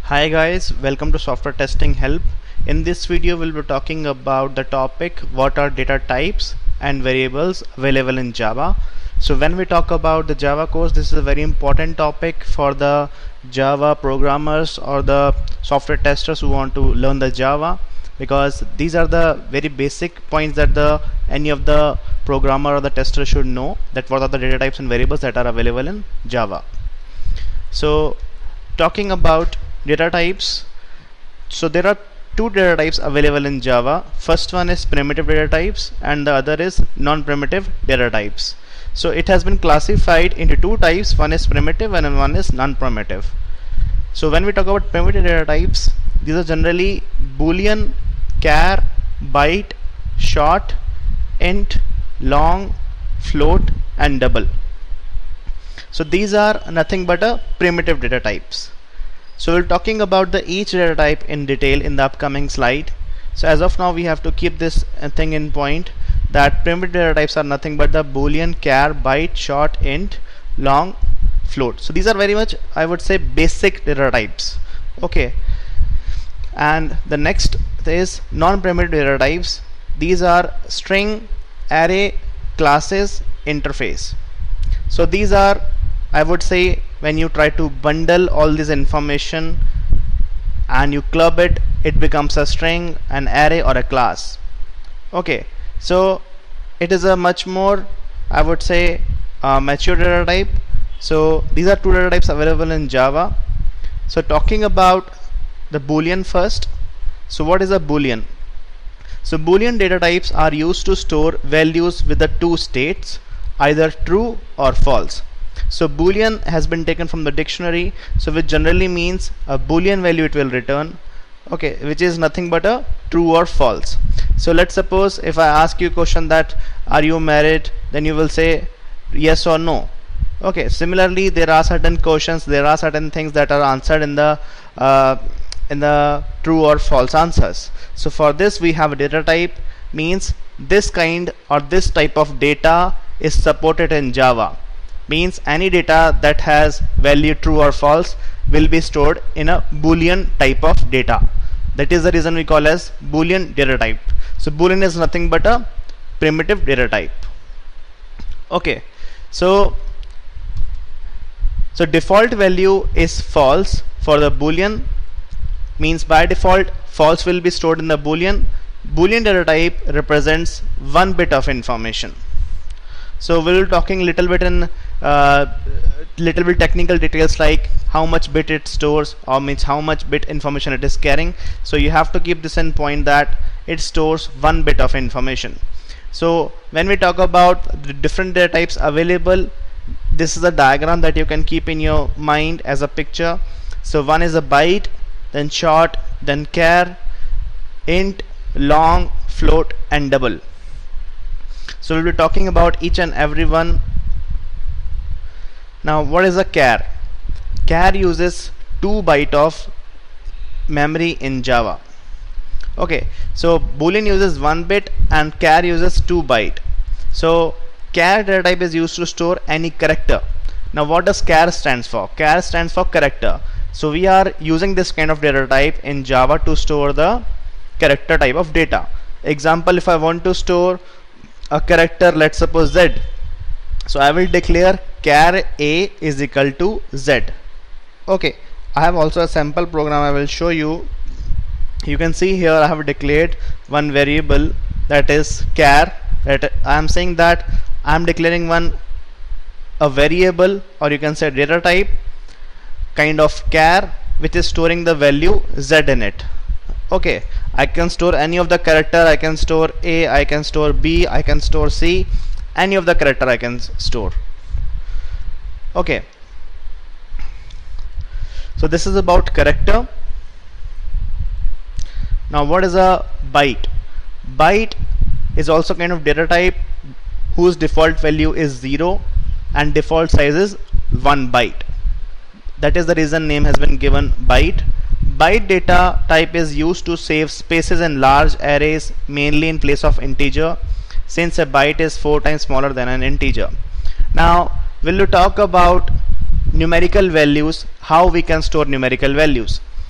Hi guys, welcome to Software Testing Help. In this video we'll be talking about the topic what are data types and variables available in Java. So when we talk about the Java course, this is a very important topic for the Java programmers or the software testers who want to learn the Java, because these are the very basic points that any of the programmer or the tester should know, that what are the data types and variables that are available in Java. So talking about data types, so there are two data types available in Java. First one is primitive data types and the other is non-primitive data types. So it has been classified into two types, one is primitive and one is non-primitive. So when we talk about primitive data types, these are generally boolean, char, byte, short, int, long, float and double. So these are nothing but a primitive data types. So we're talking about each data type in detail in the upcoming slide. So as of now we have to keep this thing in point, that primitive data types are nothing but the boolean, char, byte, short, int, long, float. So these are very much, I would say, basic data types. Okay. And the next is non-primitive data types. These are string, array, classes, interface. So these are, I would say, when you try to bundle all this information and you club it, it becomes a string, an array or a class. Okay, so it is a much more, I would say, mature data type. So these are two data types available in Java. So talking about the boolean first. So what is a boolean? So boolean data types are used to store values with the two states, either true or false. So boolean has been taken from the dictionary, so which generally means a boolean value it will return, okay, which is nothing but a true or false. So let's suppose if I ask you a question that are you married, then you will say yes or no. Okay, similarly there are certain questions, there are certain things that are answered in the true or false answers. So for this we have a data type, means this kind or this type of data is supported in Java. Means any data that has value true or false will be stored in a boolean type of data. That is the reason we call as boolean data type. So boolean is nothing but a primitive data type. Okay, so default value is false for the boolean, means by default false will be stored in the boolean. Boolean data type represents 1 bit of information. So we'll be talking little bit technical details, like how much bit it stores, or means how much bit information it is carrying. So you have to keep this in point that it stores 1 bit of information. So when we talk about the different data types available, this is a diagram that you can keep in your mind as a picture. So one is a byte, then short, then char, int, long, float and double. So we'll be talking about each and every one. Now what is a char? Char uses 2 bytes of memory in Java. Okay, so boolean uses 1 bit and char uses 2 bytes. So char data type is used to store any character. Now what does char stands for? Char stands for character. So we are using this kind of data type in Java to store the character type of data. Example, if I want to store a character, let's suppose Z, so I will declare char A is equal to Z. Okay, I have also a sample program I will show you. You can see here I have declared one variable, that is char, that I am saying that I am declaring a variable, or you can say data type kind of char, which is storing the value Z in it. Okay, I can store any of the character, I can store A, I can store B, I can store C, any of the character I can store. Okay, so this is about character. Now what is a byte? Byte is also kind of data type whose default value is 0 and default size is 1 byte. That is the reason name has been given byte. Byte data type is used to save spaces in large arrays, mainly in place of integer, since a byte is 4 times smaller than an integer. Now we'll talk about numerical values, how we can store numerical values.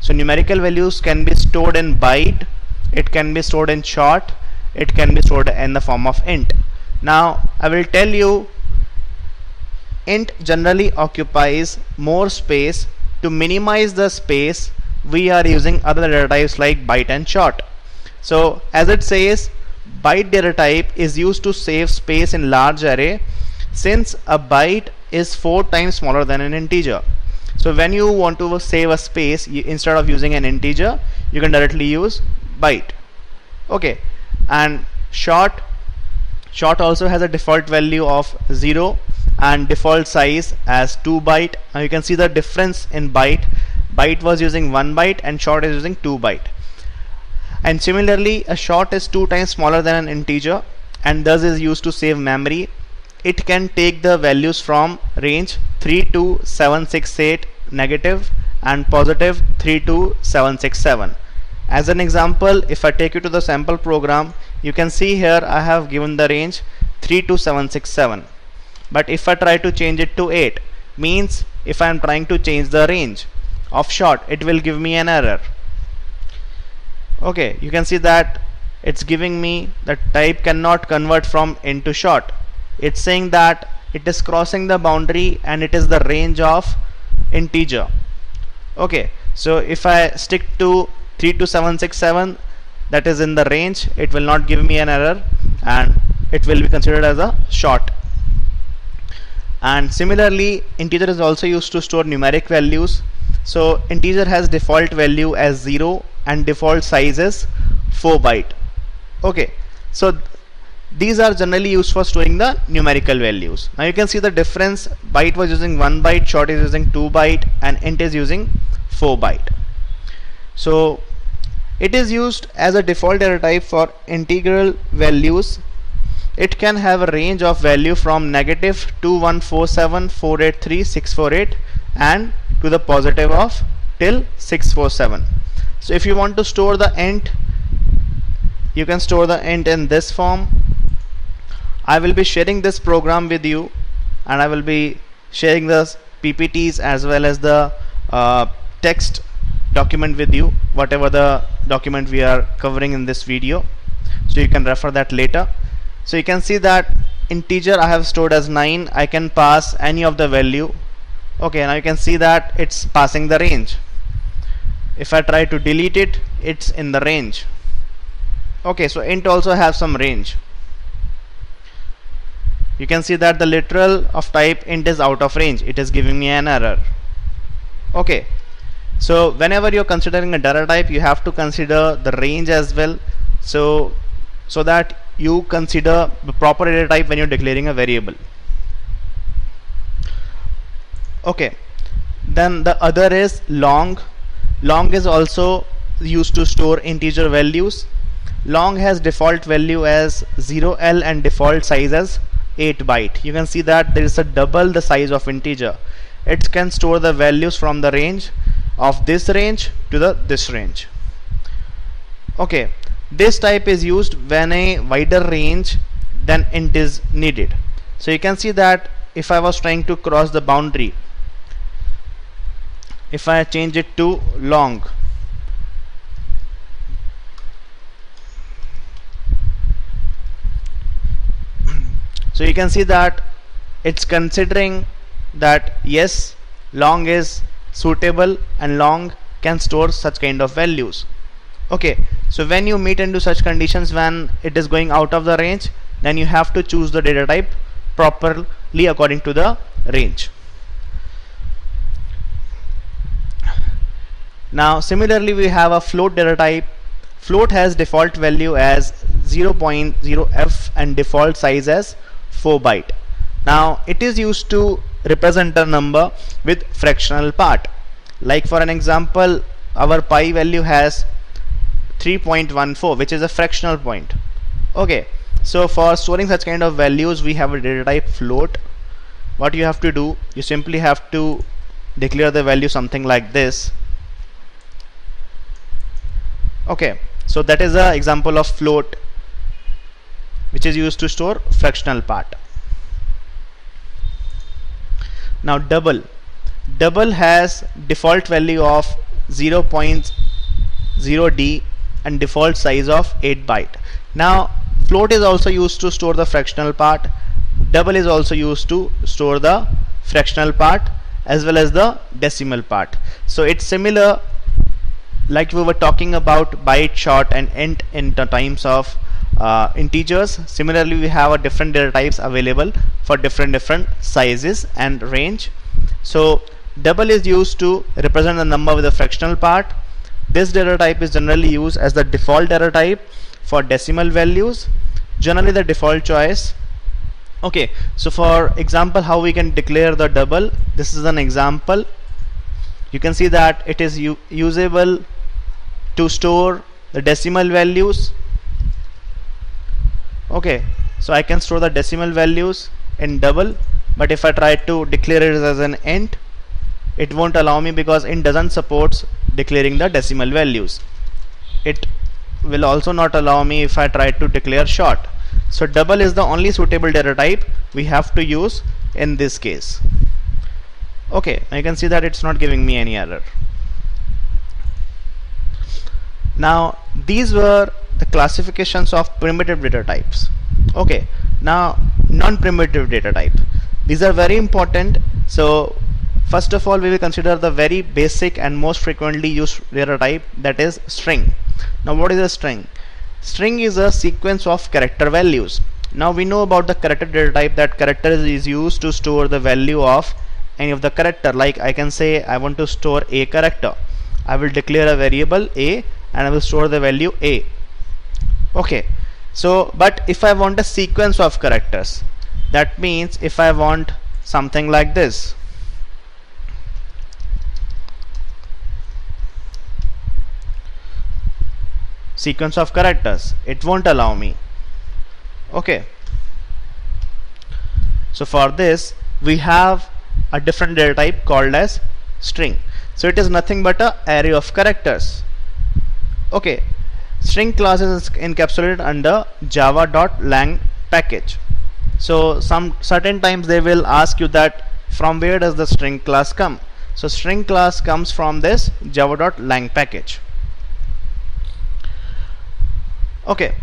So numerical values can be stored in byte, it can be stored in short, it can be stored in the form of int. Now I will tell you, int generally occupies more space. To minimize the space, we are using other data types like byte and short. So as it says, byte data type is used to save space in large array, since a byte is 4 times smaller than an integer. So when you want to save a space, instead of using an integer, you can directly use byte. Okay, and short also has a default value of 0 and default size as 2 byte. Now you can see the difference in byte. Byte was using 1 byte and short is using 2 byte. And similarly, a short is 2 times smaller than an integer and thus is used to save memory. It can take the values from range 3 to 768 negative and positive 3 to 767. As an example, if I take you to the sample program, you can see here I have given the range 3 to 767. But if I try to change it to 8, means if I am trying to change the range of short, it will give me an error. Okay, you can see that it's giving me that type cannot convert from int to short. It's saying that it is crossing the boundary and it is the range of integer. Okay, so if I stick to 3 to 767, that is in the range, it will not give me an error and it will be considered as a short. And similarly, integer is also used to store numeric values. So integer has default value as 0 and default size is 4 byte. Okay, so these are generally used for storing the numerical values. Now you can see the difference. Byte was using 1 byte, short is using 2 byte and int is using 4 byte. So it is used as a default data type for integral values. It can have a range of value from negative 2147483 and to the positive of till 647. So if you want to store the int, you can store the int in this form. I will be sharing this program with you and I will be sharing the PPTs as well as the text document with you, whatever the document we are covering in this video, so you can refer that later. So you can see that integer I have stored as 9. I can pass any of the value. Okay, now you can see that it's passing the range. If I try to delete it, it's in the range. Okay, so int also has some range. You can see that the literal of type int is out of range. It is giving me an error. Okay, so whenever you're considering a data type, you have to consider the range as well, so that you consider the proper data type when you're declaring a variable. Okay, then the other is long. Long is also used to store integer values. Long has default value as 0L and default size as 8 byte. You can see that there is a double the size of integer. It can store the values from the range of this range to this range. Okay, this type is used when a wider range than int is needed. So you can see that if I was trying to cross the boundary, if I change it to long, so you can see that it's considering that yes, long is suitable and long can store such kind of values. Okay, so when you meet into such conditions, when it is going out of the range, then you have to choose the data type properly according to the range. Now similarly, we have a float data type. Float has default value as 0.0f and default size as 4 byte. Now it is used to represent a number with fractional part. Like for an example, our pi value has 3.14, which is a fractional point. Okay, so for storing such kind of values, we have a data type float. What you have to do, you simply have to declare the value something like this. Okay, so that is an example of float, which is used to store fractional part. Now double has default value of 0.0d and default size of 8 byte. Now float is also used to store the fractional part, double is also used to store the fractional part as well as the decimal part. So it's similar like we were talking about byte, short and int in the times of integers. Similarly, we have a different data types available for different sizes and range. So double is used to represent the number with the fractional part. This data type is generally used as the default data type for decimal values, generally the default choice. Okay, so for example, how we can declare the double, this is an example. You can see that it is usable to store the decimal values. Okay, so I can store the decimal values in double, but if I try to declare it as an int, it won't allow me because int doesn't support declaring the decimal values. It will also not allow me if I try to declare short. So double is the only suitable data type we have to use in this case. Okay, now you can see that it's not giving me any error. Now these were the classifications of primitive data types. Okay, now non-primitive data type. These are very important. So first of all, we will consider the very basic and most frequently used data type, that is string. Now what is a string? String is a sequence of character values. Now we know about the character data type that character is used to store the value of any of the character. Like I can say I want to store a character. I will declare a variable a and I will store the value a. Okay, so but if I want a sequence of characters, that means if I want something like this, sequence of characters, it won't allow me. Okay, so for this we have a different data type called as string. So it is nothing but a array of characters. Okay, string class is encapsulated under java.lang package. So some certain times they will ask you that from where does the string class come. So string class comes from this java.lang package. Okay,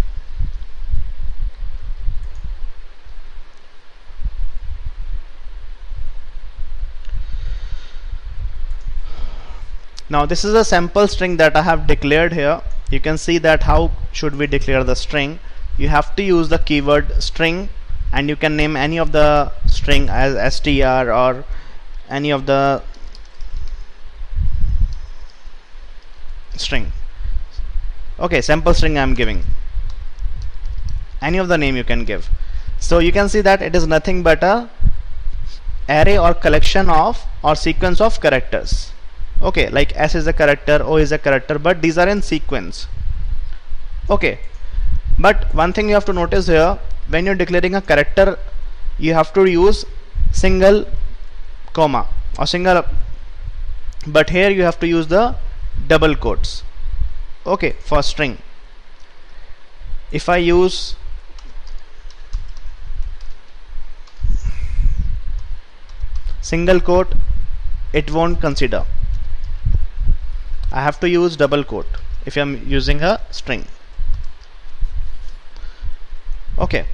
now this is a sample string that I have declared here. You can see that how should we declare the string. You have to use the keyword string and you can name any of the string as str or any of the string. Okay, sample string I am giving. Any of the name you can give. So you can see that it is nothing but a array or collection of or sequence of characters. Okay, like S is a character, O is a character, but these are in sequence. Okay, but one thing you have to notice here, when you're declaring a character, you have to use single comma or single, but here you have to use the double quotes. Okay, for string, if I use single quote, it won't consider. I have to use double quote if I'm using a string. Okay,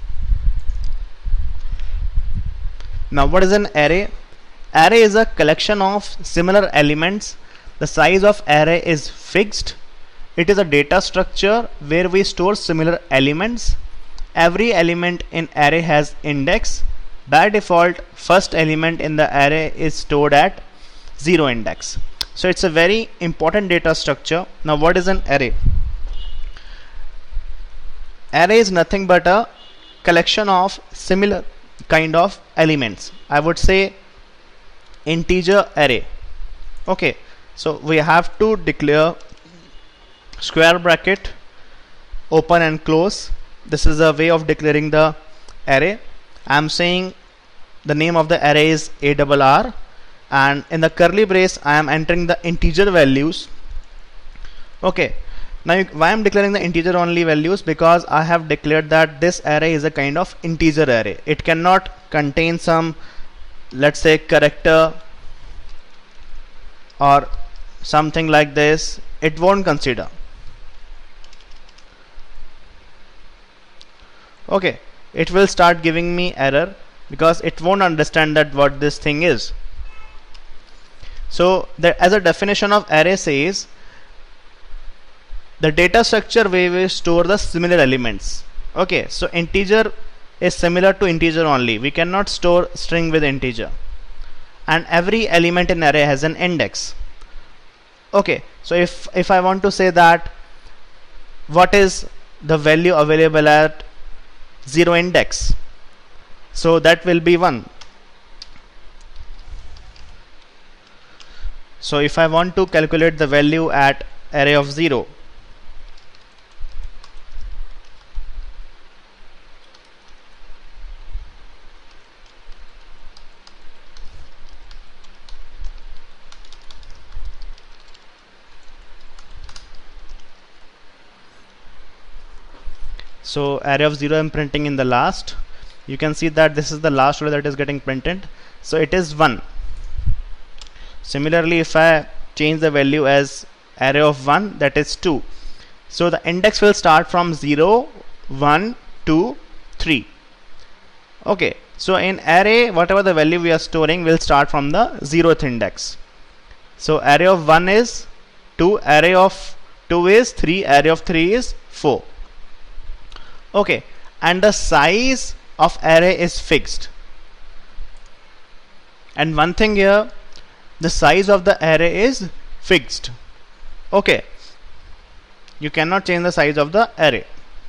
now what is an array? Array is a collection of similar elements. The size of array is fixed. It is a data structure where we store similar elements. Every element in array has index. By default, first element in the array is stored at 0 index. So it's a very important data structure. Now what is an array? Array is nothing but a collection of similar kind of elements. I would say integer array. Okay, so we have to declare square bracket, open and close. This is a way of declaring the array. I am saying the name of the array is ARR, and in the curly brace I am entering the integer values. Okay, now why I am declaring the integer only values? Because I have declared that this array is a kind of integer array. It cannot contain some, let's say, character or something like this, it won't consider. Okay, it will start giving me error because it won't understand that what this thing is. So that as a definition of array says, the data structure where we store the similar elements. Okay, so integer is similar to integer only. We cannot store string with integer, and every element in array has an index. Okay, so if I want to say that what is the value available at 0 index, so that will be 1. So if I want to calculate the value at array of 0, so array of 0 I'm printing in the last. You can see that this is the last value that is getting printed, so it is 1. Similarly, if I change the value as array of 1, that is 2. So the index will start from 0, 1, 2, 3. Okay, so in array, whatever the value we are storing will start from the 0th index. So array of 1 is 2, array of 2 is 3, array of 3 is 4. Okay, and the size of array is fixed. And one thing here, the size of the array is fixed. Okay, you cannot change the size of the array.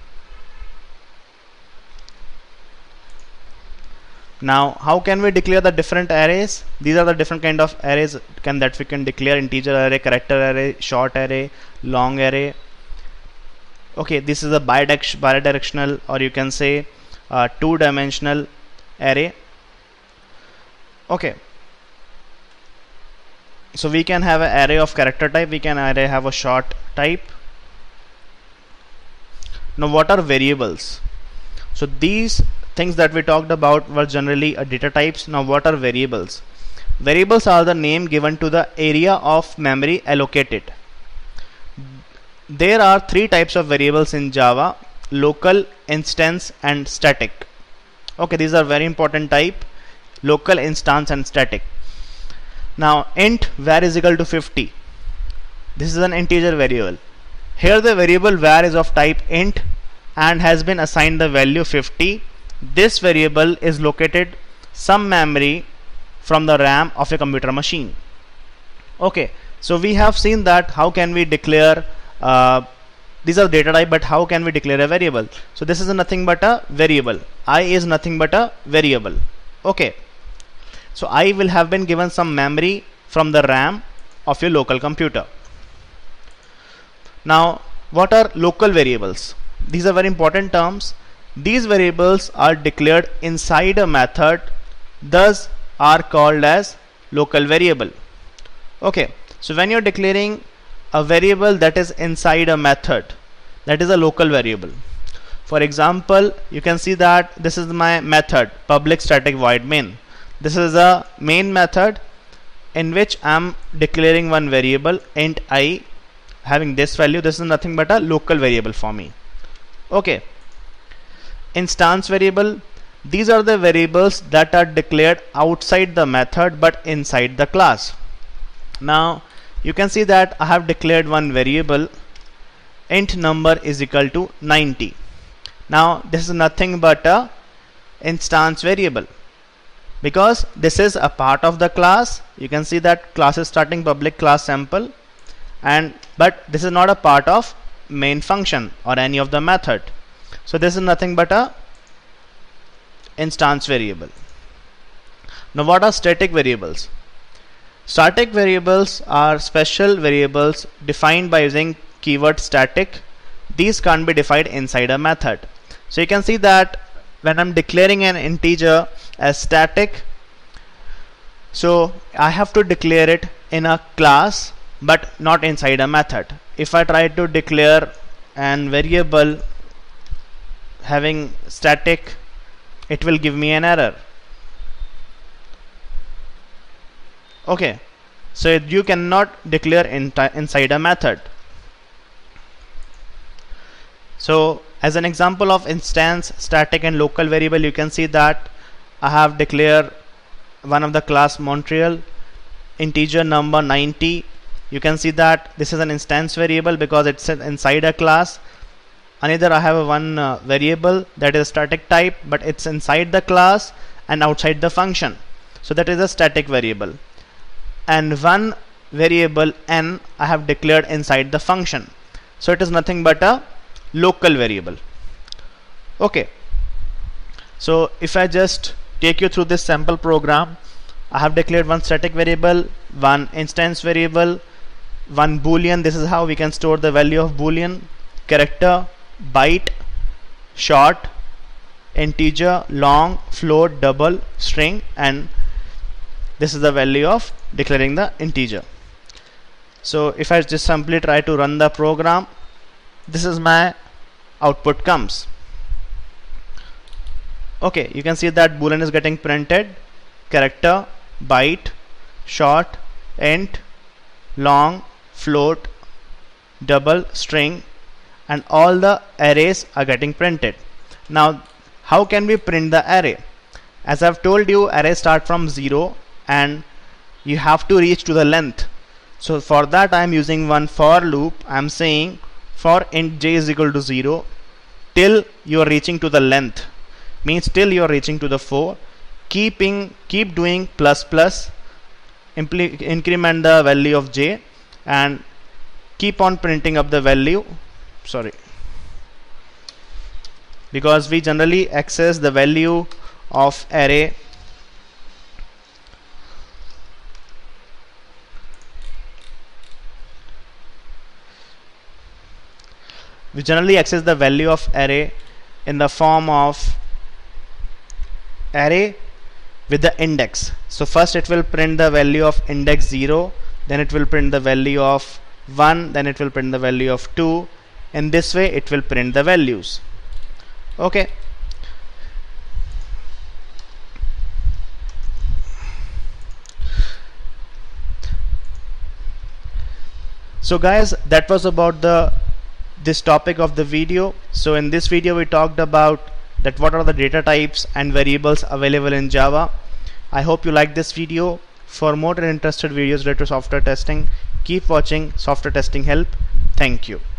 Now how can we declare the different arrays? These are the different kind of arrays that we can declare: integer array, character array, short array, long array. Okay, this is a bidirectional, or you can say two-dimensional array. Okay, so we can have an array of character type, we can have a short type. Now what are variables? So these things that we talked about were generally data types. Now what are variables? Variables are the name given to the area of memory allocated. There are 3 types of variables in Java: local, instance, and static. Okay, these are very important type: local, instance, and static. Now int var is equal to 50. This is an integer variable. Here the variable var is of type int and has been assigned the value 50. This variable is located some memory from the RAM of a computer machine. Okay, so we have seen that how can we declare these are data type, but how can we declare a variable? So this is nothing but a variable. I is nothing but a variable. Okay, so I will have been given some memory from the RAM of your local computer. Now what are local variables? These are very important terms. These variables are declared inside a method, thus are called as local variable. Okay, so when you're declaring a variable that is inside a method, that is a local variable. For example, you can see that this is my method, public static void main. This is a main method in which I am declaring one variable int I having this value. This is nothing but a local variable for me. Okay, instance variable, these are the variables that are declared outside the method but inside the class. Now you can see that I have declared one variable int number is equal to 90. Now this is nothing but a instance variable because this is a part of the class. You can see that class is starting public class sample, but this is not a part of main function or any of the method. So this is nothing but a instance variable. Now what are static variables? Static variables are special variables defined by using keyword static. These can't be defined inside a method. So you can see that when I'm declaring an integer as static, so I have to declare it in a class but not inside a method. If I try to declare an variable having static, it will give me an error. Okay, So you cannot declare inside a method. So as an example of instance, static and local variable, you can see that I have declared one of the class Montreal, integer number 90. You can see that this is an instance variable because it's inside a class. Another, I have one variable that is static type, but it's inside the class and outside the function, so that is a static variable. And one variable n I have declared inside the function, so it is nothing but a local variable. Okay, so if I just take you through this sample program, I have declared one static variable, one instance variable, one boolean. This is how we can store the value of boolean: character, byte, short, integer, long, float, double, string, and this is the value of declaring the integer. So if I just simply try to run the program, this is my output comes. Okay, you can see that boolean is getting printed: character, byte, short, int, long, float, double, string, and all the arrays are getting printed. Now how can we print the array? As I've told you, arrays start from 0 and you have to reach to the length. So for that I am using one for loop. I am saying for int j is equal to 0 till you are reaching to the length, means till you are reaching to the 4. Keep doing plus plus, increment the value of j and keep on printing up the value. Sorry, because we generally access the value of array in the form of array with the index. So first it will print the value of index 0, then it will print the value of 1, then it will print the value of 2. In this way it will print the values. Okay, so guys, that was about this topic of the video. So in this video we talked about that what are the data types and variables available in Java. I hope you like this video. For more interested videos related to software testing, keep watching Software Testing Help. Thank you.